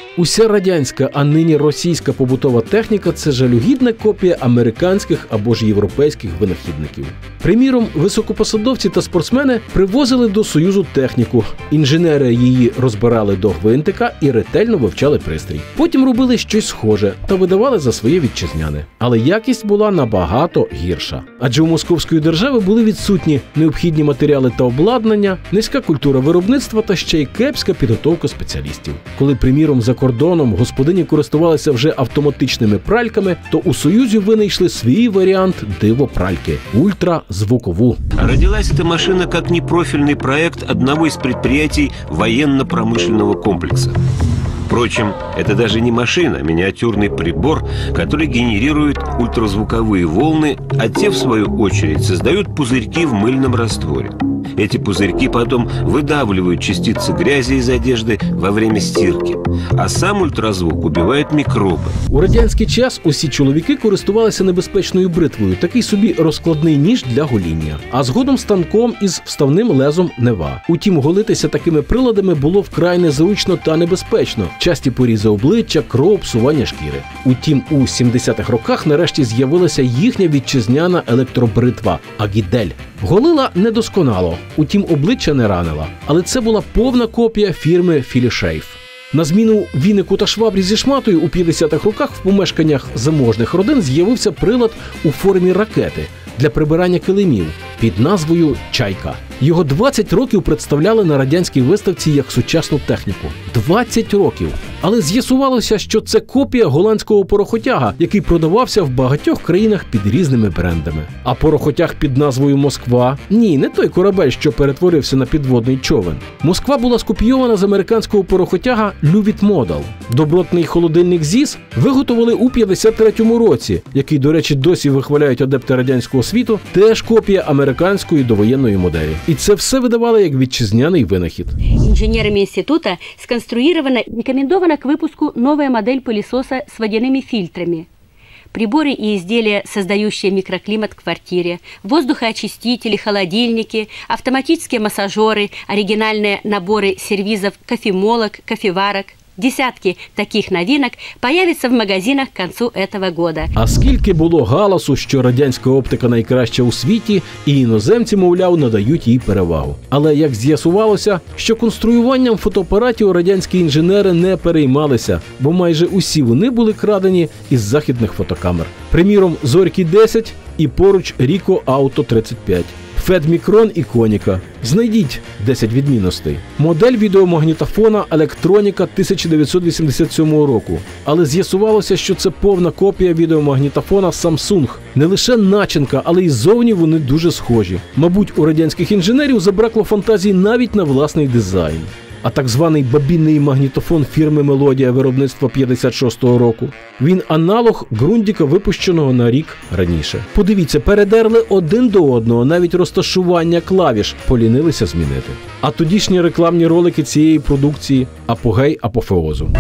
Уся радянська, а нині російська побутова техніка – це жалюгідна копія американських або ж європейських винахідників. Приміром, високопосадовці та спортсмени привозили до Союзу техніку, інженери її розбирали до гвинтика і ретельно вивчали пристрій. Потім робили щось схоже та видавали за своє вітчизняне. Але якість була набагато гірша. Адже у московської держави були відсутні необхідні матеріали та обладнання, низька культура виробництва та ще й кепська підготовка спеціалістів. Коли, приміром, за кордоном господині користувалися вже автоматичними пральками, то у Союзі винайшли свій варіант дивопральки – ультразвукову. Родилась эта машина как непрофильный проект одного из предприятий военно-промышленного комплекса. Впрочем, это даже не машина, а миниатюрный прибор, который генерирует ультразвуковые волны, а те, в свою очередь, создают пузырьки в мыльном растворе. Эти пузырьки потом выдавливают частицы грязи из одежды во время стирки, а сам ультразвук убивает микробы. У радянський час усі чоловіки користувалися небезпечною бритвою, такий собі розкладний ніж для гоління, а згодом станком із вставним лезом Нева. Утім, голитися такими приладами було вкрай незручно та небезпечно. Часті порізи обличчя, кров, псування шкіри. Утім, у 70-х роках нарешті з'явилася їхня вітчизняна електробритва – Агідель. Голила недосконало, утім обличчя не ранила. Але це була повна копія фірми Філішейф. На зміну вінику та швабрі зі шматою у 50-х роках в помешканнях заможних родин з'явився прилад у формі ракети для прибирання килимів під назвою «Чайка». Його 20 років представляли на радянській виставці як сучасну техніку. 20 років! Але з'ясувалося, що це копія голландського порохотяга, який продавався в багатьох країнах під різними брендами. А порохотяг під назвою «Москва» – ні, не той корабель, що перетворився на підводний човен. «Москва» була скопійована з американського порохотяга «Лювіт Модел». Добротний холодильник ЗІС виготовили у 53-му році, який, до речі, досі вихваляють адепти радянського світу, теж копія американської довоєнної моделі. І це все видавали як вітчизняний винахід. Инженерами института сконструирована и рекомендована к выпуску новая модель пылесоса с водяными фильтрами. Приборы и изделия, создающие микроклимат в квартире, воздухоочистители, холодильники, автоматические массажеры, оригинальные наборы сервизов кофемолок, кофеварок. Десятки таких новинок появятся в магазинах к концу этого года. А скільки було галасу, що радянська оптика найкраща у світі, і іноземці, мовляв, надають їй перевагу. Але як з'ясувалося, що конструюванням фотоапаратів радянські інженери не переймалися, бо майже усі вони були крадені із західних фотокамер. Приміром, Зорькі-10 і поруч Ріко Ауто 35. Фед-Мікрон і Коніка. Знайдіть 10 відмінностей. Модель відеомагнітофона Електроніка 1987 року. Але з'ясувалося, що це повна копія відеомагнітофона Samsung. Не лише начинка, але й зовні вони дуже схожі. Мабуть, у радянських інженерів забракло фантазії навіть на власний дизайн. А так званий бобінний магнітофон фірми «Мелодія» виробництва 56-го року. Він аналог Grundig, випущеного на рік раніше. Подивіться, передерли один до одного, навіть розташування клавіш полінилися змінити. А тодішні рекламні ролики цієї продукції – апогей апофеозу.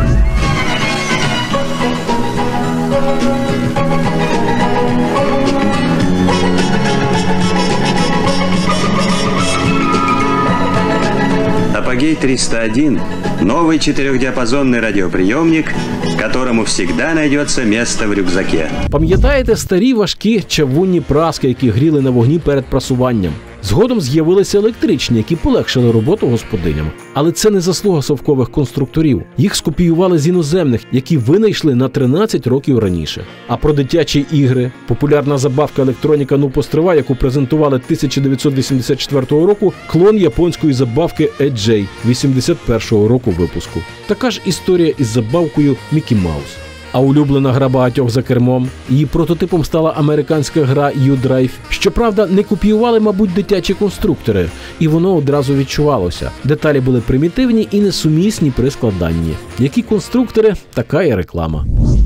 Апогей 301 – новый четырехдиапазонный радиоприемник, которому всегда найдется место в рюкзаке. Пам'ятаєте старі важкі чавунні праски, які гріли на вогні перед прасуванням? Згодом з'явилися електричні, які полегшили роботу господиням. Але це не заслуга совкових конструкторів. Їх скопіювали з іноземних, які винайшли на 13 років раніше. А про дитячі ігри, популярна забавка електроніка «Ну постривай», яку презентували 1984 року, клон японської забавки EJ 81-го року випуску. Така ж історія із забавкою Мікі Маус. А улюблена гра багатьох за кермом, її прототипом стала американська гра U-Drive. Щоправда, не копіювали, мабуть, дитячі конструктори, і воно одразу відчувалося. Деталі були примітивні і несумісні при складанні. Які конструктори, така і реклама.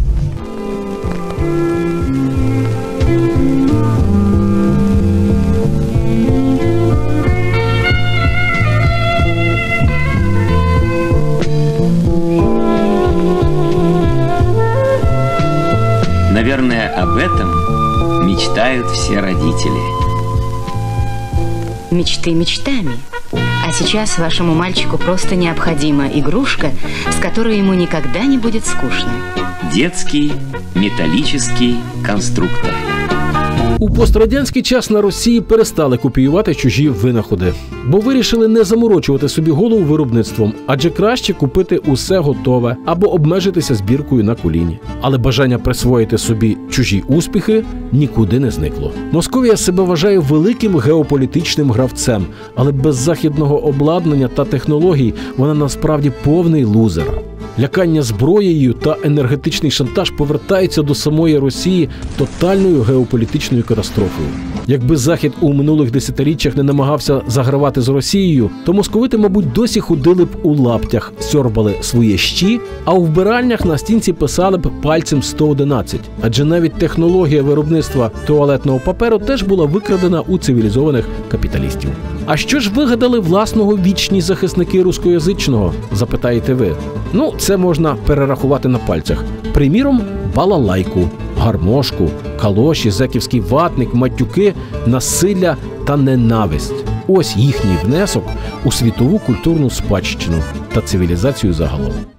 Наверное, об этом мечтают все родители. Мечты мечтами, А сейчас вашему мальчику просто необходима игрушка, с которой ему никогда не будет скучно. Детский металлический конструктор. У пострадянський час на Росії перестали копіювати чужі винаходи, бо вирішили не заморочувати собі голову виробництвом, адже краще купити усе готове або обмежитися збіркою на коліні. Але бажання присвоїти собі чужі успіхи нікуди не зникло. Московія себе вважає великим геополітичним гравцем, але без західного обладнання та технологій вона насправді повний лузер. Лякання зброєю та енергетичний шантаж повертаються до самої Росії тотальною геополітичною катастрофою. Якби Захід у минулих десятиріччях не намагався загравати з Росією, то московити, мабуть, досі ходили б у лаптях, сьорбали свої щі, а у вбиральнях на стінці писали б пальцем 111. Адже навіть технологія виробництва туалетного паперу теж була викрадена у цивілізованих капіталістів. А що ж вигадали власного вічні захисники рускоязичного, запитаєте ви? Ну, це можна перерахувати на пальцях. Приміром, балалайку, гармошку, калоші, зеківський ватник, матюки, насилля та ненависть. Ось їхній внесок у світову культурну спадщину та цивілізацію загалом.